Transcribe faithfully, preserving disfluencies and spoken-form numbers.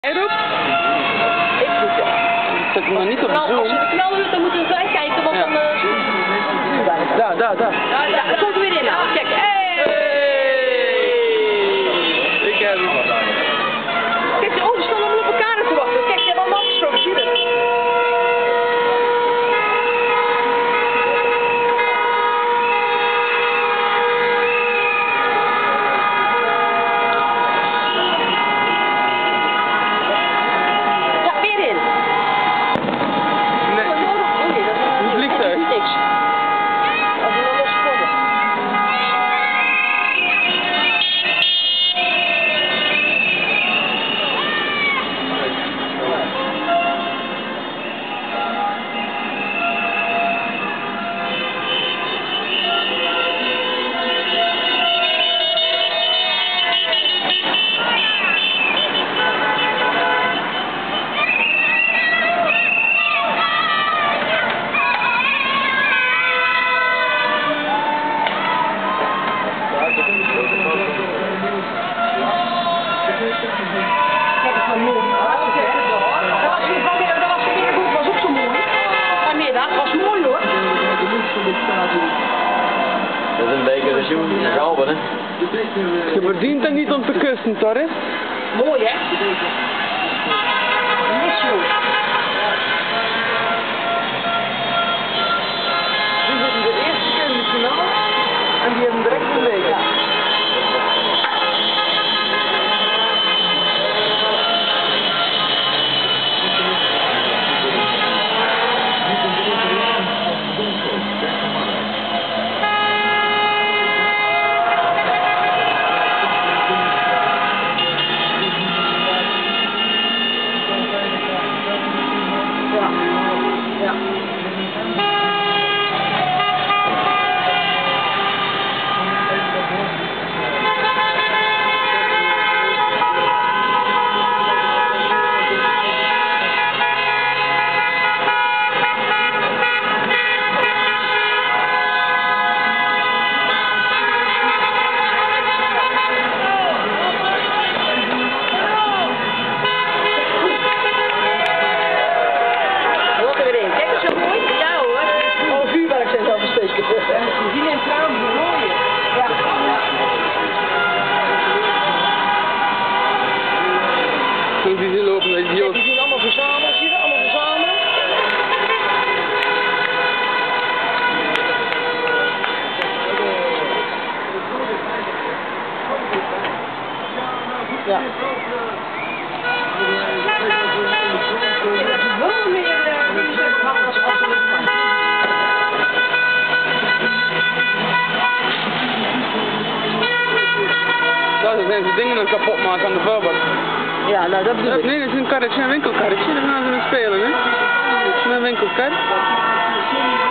Erop? Ik moet ja. Zet hem nog niet op de zoom. Als je de knal doet, dan moeten we gelijk kijken wat ja. dan uh, Daar, daar, daar. Ja, ja, daar komt er weer in nou. Kijk, hey! Hey! Ik heb hem. Kijk, de ogen staan allemaal op elkaar te wachten. Kijk, je hebt allemaal afgesproken, zie je dat? Kijk, dat was mooi. Dat was de eerboek, was ook zo mooi. Vanmiddag, was mooi hoor. Dat is een beetje de zoen gehouden, hè? Je verdient het niet om te kussen, Torres. Mooi, hè? Niet zo. Die zitten de eerste keer in de finale en die hebben direct gelegen. Ja. Die neemt trouwens een mooie. Ja. Toen die ze lopen, dat Kijk, die zien allemaal verzameld. Zie je dat? Allemaal verzameld. Ja. Wel meer uh, als als het kan. Ja, dan zijn ze dingen aan kapot maken aan de vuilbak. Ja, nou dat bedoel ik. Nee, dat is een karretje, een winkelkarretje. Daar gaan ze mee spelen, hè. Een winkelkar.